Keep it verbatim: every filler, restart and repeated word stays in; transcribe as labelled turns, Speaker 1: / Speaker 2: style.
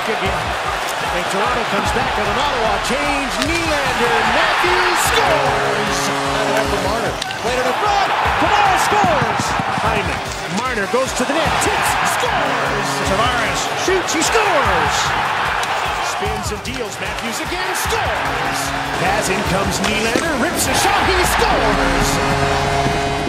Speaker 1: puck again. And Toronto comes back with an Ottawa change. Nylander, Matthews scores! Set it up for Marner. Played it in front. Toronto scores! Hyman. Marner goes to the net. Tips. Scores! Tavares shoots. He scores! Spins and deals. Matthews again. Scores! Pass in comes Nylander. Rips a shot. He scores!